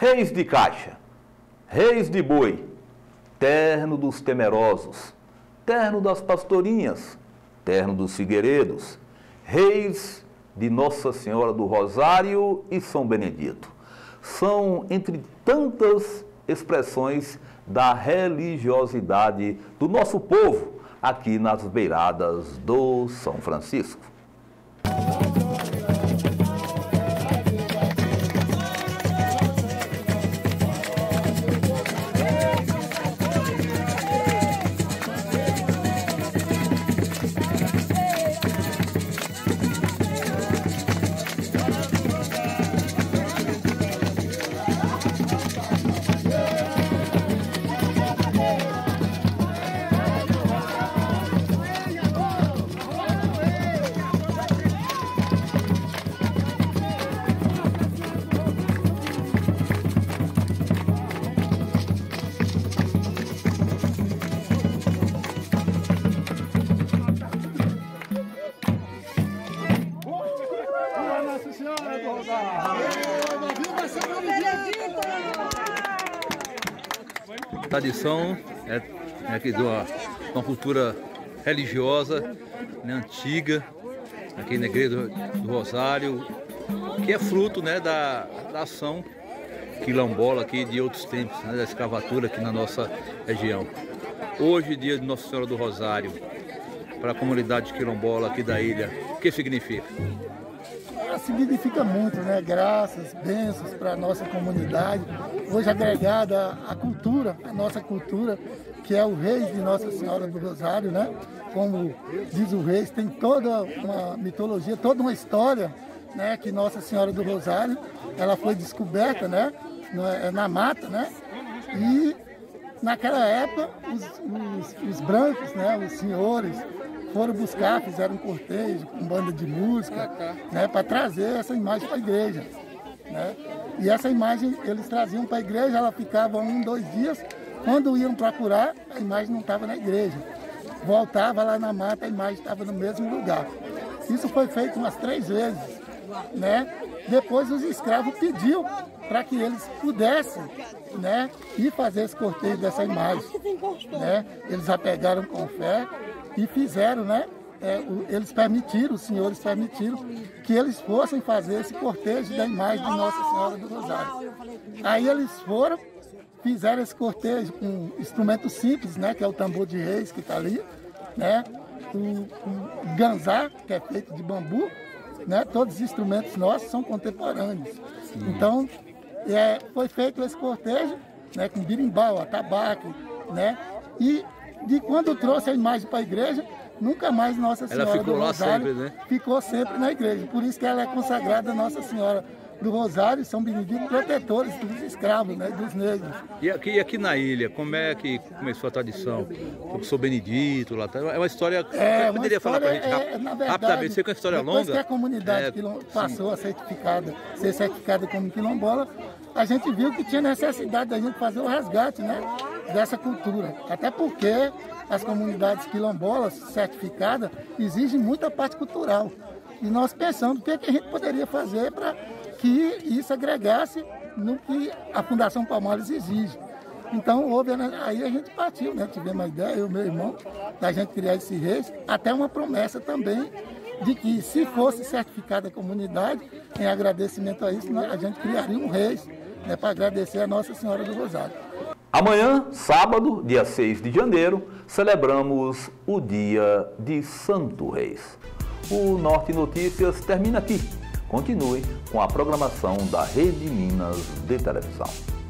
Reis de caixa, reis de boi, terno dos temerosos, terno das pastorinhas, terno dos figueiredos, reis de Nossa Senhora do Rosário e São Benedito. São entre tantas expressões da religiosidade do nosso povo aqui nas beiradas do São Francisco. A tradição é de uma cultura religiosa, né, antiga, aqui na Igreja do Rosário, que é fruto, né, da ação quilombola aqui de outros tempos, né, da escravatura aqui na nossa região. Hoje, dia de Nossa Senhora do Rosário, para a comunidade quilombola aqui da ilha, o que significa? Significa muito, né? Graças, bênçãos para a nossa comunidade. Hoje agregada à cultura, a nossa cultura, que é o Reis de Nossa Senhora do Rosário, né? Como diz o Reis, tem toda uma mitologia, toda uma história, né? Que Nossa Senhora do Rosário, ela foi descoberta, né? Na mata, né? E naquela época, os brancos, né? Os senhores, foram buscar, fizeram um cortejo com banda de música, né, para trazer essa imagem para a igreja, né? E essa imagem eles traziam para a igreja, ela ficava 1, 2 dias, quando iam procurar, a imagem não estava na igreja. Voltava lá na mata, a imagem estava no mesmo lugar. Isso foi feito umas 3 vezes, né? Depois os escravos pediu para que eles pudessem, né, ir fazer esse cortejo dessa imagem, né? Eles a pegaram com fé e fizeram, né? Eles permitiram, os senhores permitiram que eles fossem fazer esse cortejo da imagem de Nossa Senhora do Rosário. Aí eles foram, fizeram esse cortejo com instrumentos simples, né? Que é o tambor de reis que está ali, né? O ganzá, que é feito de bambu, né? Todos os instrumentos nossos são contemporâneos. Então, foi feito esse cortejo, né? Com birimbau, atabaque, né? E de quando trouxe a imagem para a igreja, nunca mais Nossa Senhora do Rosário sempre, né? Ficou sempre na igreja. Por isso que ela é consagrada Nossa Senhora do Rosário e São Benedito, protetores dos escravos, né, dos negros. E aqui na ilha, como é que começou a tradição? O São Benedito, lá, é uma história que você poderia falar para a gente rapidamente, sei que é uma história longa. Depois que a comunidade passou a ser certificada como quilombola, a gente viu que tinha necessidade da gente fazer o resgate, né, dessa cultura. Até porque as comunidades quilombolas certificadas exigem muita parte cultural. E nós pensamos o que a gente poderia fazer para que isso agregasse no que a Fundação Palmares exige. Então, aí a gente partiu, né? Tivemos a ideia, eu e meu irmão, da gente criar esse reis, até uma promessa também de que, se fosse certificada a comunidade, em agradecimento a isso, a gente criaria um reis, né, para agradecer a Nossa Senhora do Rosário. Amanhã, sábado, dia 6 de janeiro, celebramos o dia de Santo Reis. O Norte Notícias termina aqui. Continue com a programação da Rede Minas de Televisão.